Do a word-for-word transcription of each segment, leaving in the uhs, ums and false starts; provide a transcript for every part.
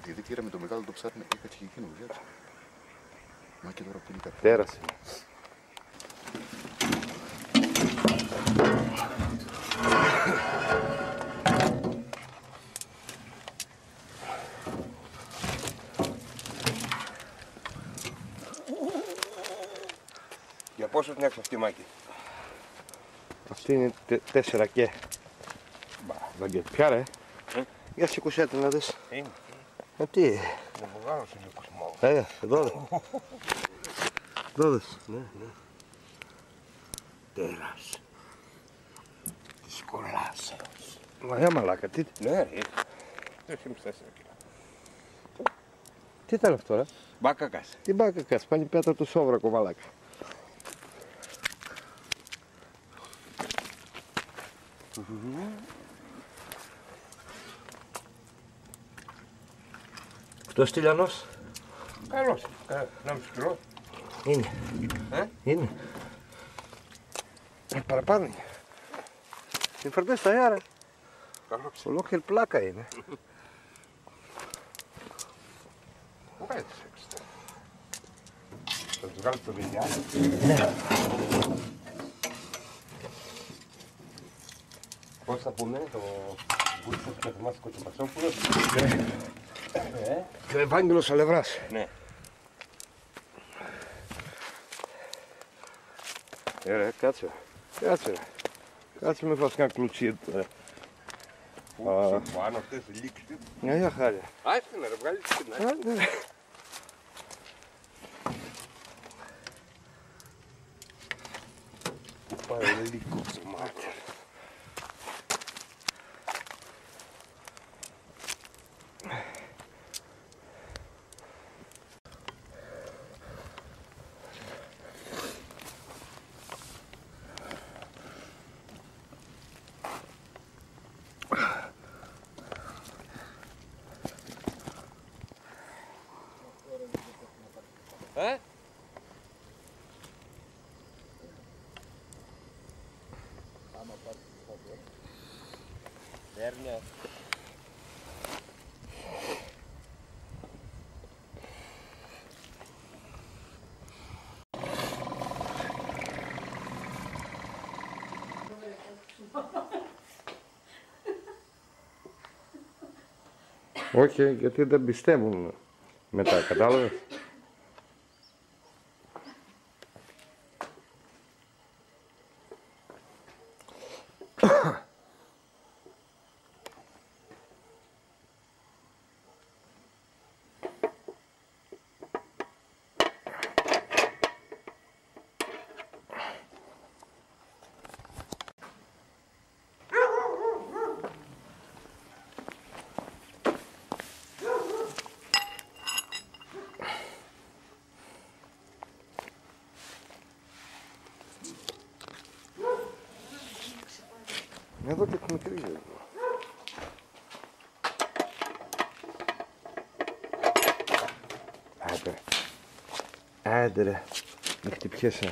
Επειδή πήραμε το μεγάλο το ψάρι, είχα και εκείνο, έτσι. Μα και τώρα που είναι κάτι. Τέρασε. Για πόσο την έξω αυτή, Μάκη? Αυτή είναι τε, τέσσερα και. Βαγγέλη, ποια ρε. Ε? Για σηκωσέ την να δεις. Είναι. Ε, τι. Είναι μεγάλος είναι ο κοσμός. Ε, εδώ δε. Εδώ δες. Ναι, ναι. Τέρας. Της κολάσεως. Μα για μαλάκα, τι. Ναι, ρε. Έχει τέσσερα κιλά. Τι ήταν αυτό, ρε. Μπάκακας. Τι μπάκακας, πάλι πέτρα του σόβρακο, μαλάκα. Αυτός τηλιανός. Καλός. Ενάμιση κιλό. Είναι. Ε? Είναι. Ε, παραπάνω είναι. Είναι φερτές τα αέρα. Καλός. Ολόκληρη πλάκα είναι. Πού πάει τις έξω. Θα τους βγάλω το βιντεά. Ναι. Πώς θα πούμε το Μπούτσος και το Μάσκο του Πασόπουλος. Ε? Και ο Ευάγγελος Αλευράς. Ναι. Ε, ρε, κάτσε. Κάτσε, ρε. Κάτσε με φας κανένα κλουτσί. Πού σε πάνω αυτές οι λήξεις. Μια για χάρη. Άστε να ρε βγάλεις την άκρη. Α, ναι. Πού πάει ο λύκος το μάτι. Ε? Παίρνει. Όχι, γιατί δεν πιστεύουν μετά, κατάλαβες. Εδώ και την μικρή ζωή. Άντε ρε. Άντε ρε. Μη χτυπιέσαι.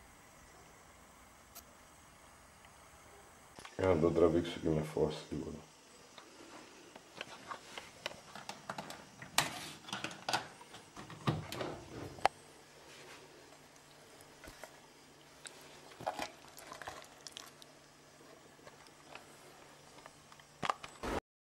Για να τον τραβήξω και με φως τίποτα.